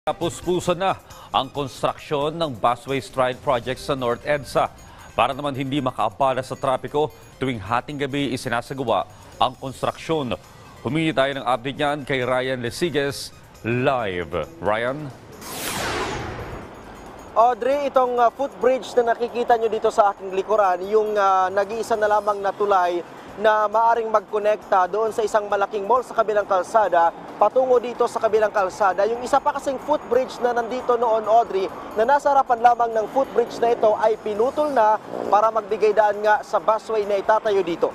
Puspuso na ang konstruksyon ng busway stride project sa North EDSA para naman hindi makaabala sa trapiko tuwing hating gabi isinasagawa ang konstruksyon. Humingi tayo ng update niyan kay Ryan Lesiges live. Ryan? Audrey, itong footbridge na nakikita nyo dito sa aking likuran, yung nag-iisa na lamang na tulay na maaring magkonekta doon sa isang malaking mall sa kabilang kalsada patungo dito sa kabilang kalsada. Yung isa pa kasing footbridge na nandito noon, Audrey, na nasa harapan lamang ng footbridge na ito ay pinutol na para magbigay daan nga sa busway na itatayo dito.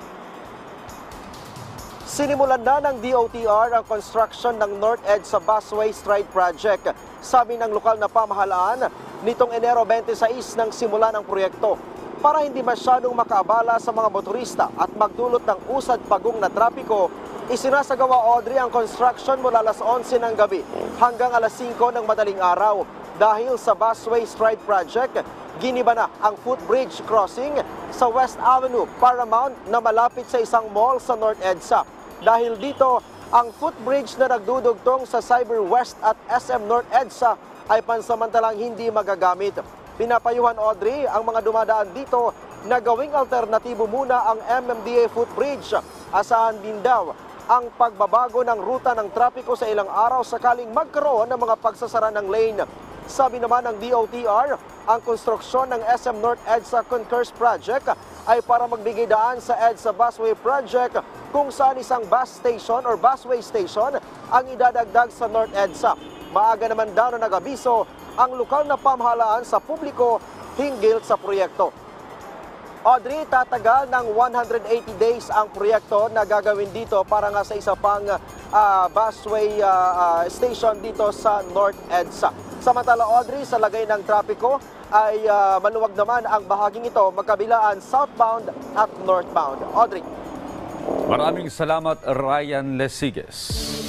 Sinimulan na ng DOTR ang construction ng North EDSA Busway Stride Project. Sabi ng lokal na pamahalaan, nitong Enero 26 nang simula ng proyekto para hindi masyadong makaabala sa mga motorista at magdulot ng usad pagong na trapiko. Isinasagawa, Audrey, ang construction mula alas 11 ng gabi hanggang alas 5 ng madaling araw. Dahil sa Busway Stride Project, giniba na ang footbridge crossing sa West Avenue, Paramount na malapit sa isang mall sa North EDSA. Dahil dito, ang footbridge na nagdudugtong sa Cyber West at SM North EDSA ay pansamantalang hindi magagamit. Pinapayuhan, Audrey, ang mga dumadaan dito na gawing alternatibo muna ang MMDA footbridge. Asahan din daw ang pagbabago ng ruta ng trapiko sa ilang araw sakaling magkaroon ng mga pagsasara ng lane. Sabi naman ng DOTR, ang konstruksyon ng SM North EDSA Concurs Project ay para magbigay daan sa EDSA Busway Project kung saan isang bus station or busway station ang idadagdag sa North EDSA. Maaga naman daw na nag-abiso ang lokal na pamahalaan sa publiko hinggil sa proyekto. Audrey, tatagal ng 180 days ang proyekto na gagawin dito para nga sa isa pang busway station dito sa North EDSA. Samantala, Audrey, sa lagay ng trapiko ay maluwag naman ang bahaging ito magkabilaan southbound at northbound. Audrey. Maraming salamat, Ryan Lesiges.